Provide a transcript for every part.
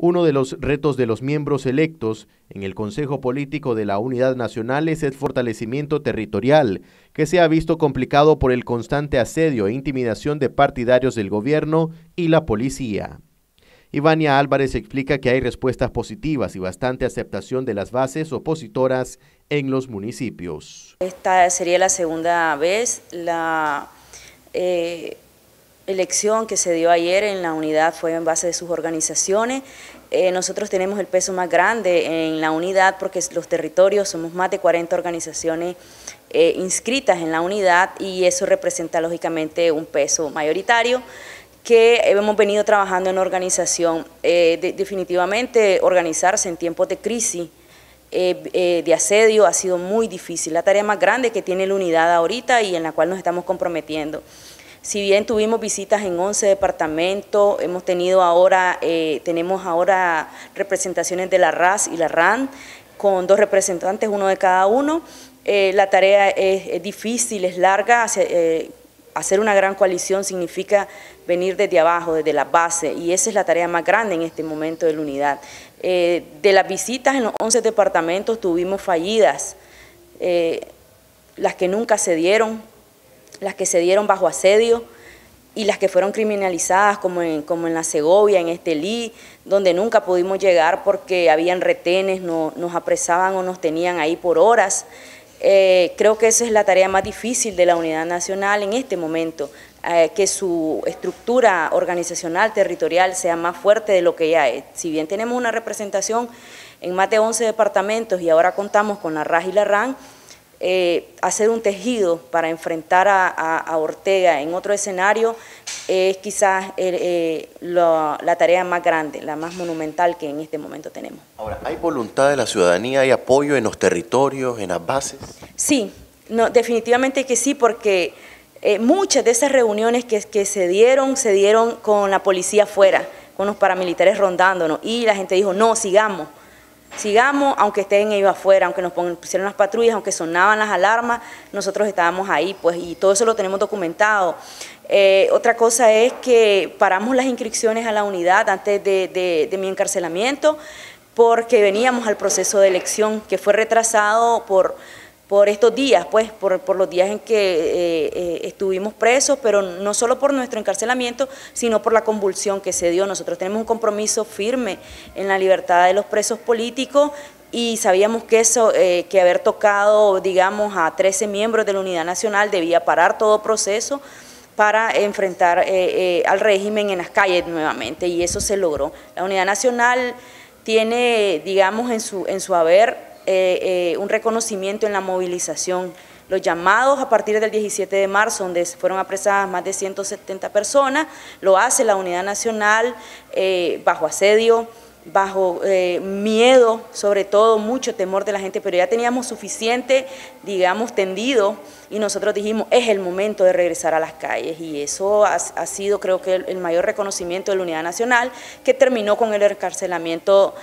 Uno de los retos de los miembros electos en el Consejo Político de la Unidad Nacional es el fortalecimiento territorial, que se ha visto complicado por el constante asedio e intimidación de partidarios del gobierno y la policía. Ivania Álvarez explica que hay respuestas positivas y bastante aceptación de las bases opositoras en los municipios. Esta sería la segunda vez. La elección que se dio ayer en la unidad fue en base de sus organizaciones. Nosotros tenemos el peso más grande en la unidad porque los territorios, somos más de 40 organizaciones inscritas en la unidad y eso representa lógicamente un peso mayoritario que hemos venido trabajando en organización. Definitivamente organizarse en tiempos de crisis, de asedio ha sido muy difícil, la tarea más grande que tiene la unidad ahorita y en la cual nos estamos comprometiendo. Si bien tuvimos visitas en 11 departamentos, tenemos ahora representaciones de la RAS y la RAN, con 2 representantes, uno de cada uno. La tarea es difícil, es larga. Hacer una gran coalición significa venir desde abajo, desde la base, y esa es la tarea más grande en este momento de la unidad. De las visitas en los 11 departamentos tuvimos fallidas, las que nunca se dieron, las que se dieron bajo asedio y las que fueron criminalizadas como en la Segovia, en Estelí, donde nunca pudimos llegar porque habían retenes, nos apresaban o nos tenían ahí por horas. Creo que esa es la tarea más difícil de la Unidad Nacional en este momento, que su estructura organizacional territorial sea más fuerte de lo que ya es. Si bien tenemos una representación en más de 11 departamentos y ahora contamos con la RAS y la RAN, hacer un tejido para enfrentar a Ortega en otro escenario es quizás la tarea más grande, la más monumental que en este momento tenemos. Ahora, ¿hay voluntad de la ciudadanía, hay apoyo en los territorios, en las bases? Sí, no, definitivamente que sí, porque muchas de esas reuniones que se dieron con la policía afuera, con los paramilitares rondándonos, y la gente dijo, no, sigamos, aunque estén ellos afuera, aunque nos pusieran las patrullas, aunque sonaban las alarmas, nosotros estábamos ahí, pues, y todo eso lo tenemos documentado. Otra cosa es que paramos las inscripciones a la unidad antes de mi encarcelamiento, porque veníamos al proceso de elección, que fue retrasado por estos días, pues, por los días en que estuvimos presos, pero no solo por nuestro encarcelamiento, sino por la convulsión que se dio. Nosotros tenemos un compromiso firme en la libertad de los presos políticos y sabíamos que eso, que haber tocado, digamos, a 13 miembros de la Unidad Nacional debía parar todo proceso para enfrentar al régimen en las calles nuevamente, y eso se logró. La Unidad Nacional tiene, digamos, en su haber un reconocimiento en la movilización. Los llamados a partir del 17 de marzo, donde fueron apresadas más de 170 personas, lo hace la Unidad Nacional bajo asedio, bajo miedo, sobre todo mucho temor de la gente, pero ya teníamos suficiente, digamos, tendido, y nosotros dijimos, es el momento de regresar a las calles, y eso ha sido, creo que, el mayor reconocimiento de la Unidad Nacional, que terminó con el encarcelamiento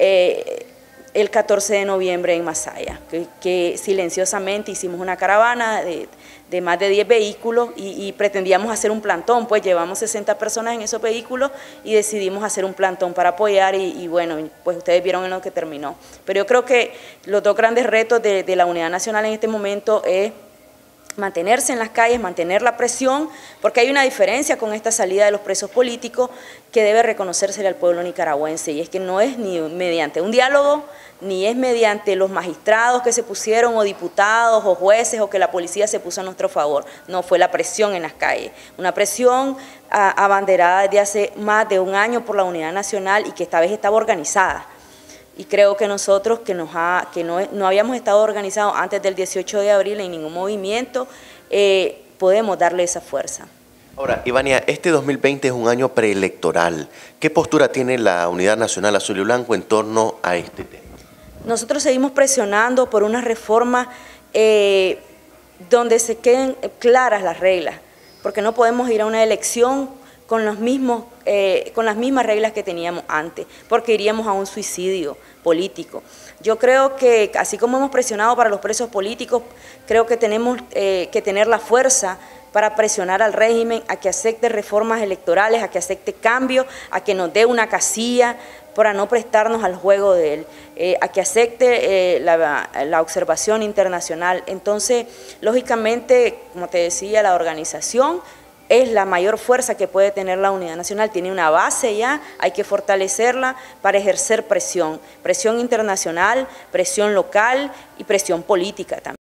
el 14 de noviembre en Masaya, que silenciosamente hicimos una caravana de más de 10 vehículos y pretendíamos hacer un plantón, pues llevamos 60 personas en esos vehículos y decidimos hacer un plantón para apoyar y bueno, pues ustedes vieron en lo que terminó. Pero yo creo que los 2 grandes retos de la Unidad Nacional en este momento es mantenerse en las calles, mantener la presión, porque hay una diferencia con esta salida de los presos políticos que debe reconocérsele al pueblo nicaragüense, y es que no es ni mediante un diálogo, ni es mediante los magistrados que se pusieron, o diputados, o jueces, o que la policía se puso a nuestro favor. No, fue la presión en las calles, una presión abanderada desde hace más de un año por la Unidad Nacional y que esta vez estaba organizada. Y creo que nosotros, que no habíamos estado organizados antes del 18 de abril en ningún movimiento, podemos darle esa fuerza. Ahora, Ivania, este 2020 es un año preelectoral. ¿Qué postura tiene la Unidad Nacional Azul y Blanco en torno a este tema? Nosotros seguimos presionando por una reforma donde se queden claras las reglas, porque no podemos ir a una elección con las mismas reglas que teníamos antes, porque iríamos a un suicidio político. Yo creo que, así como hemos presionado para los presos políticos, creo que tenemos que tener la fuerza para presionar al régimen a que acepte reformas electorales, a que acepte cambios, a que nos dé una casilla para no prestarnos al juego de él, a que acepte la observación internacional. Entonces, lógicamente, como te decía, la organización es la mayor fuerza que puede tener la unidad nacional, tiene una base ya, hay que fortalecerla para ejercer presión internacional, presión local y presión política también.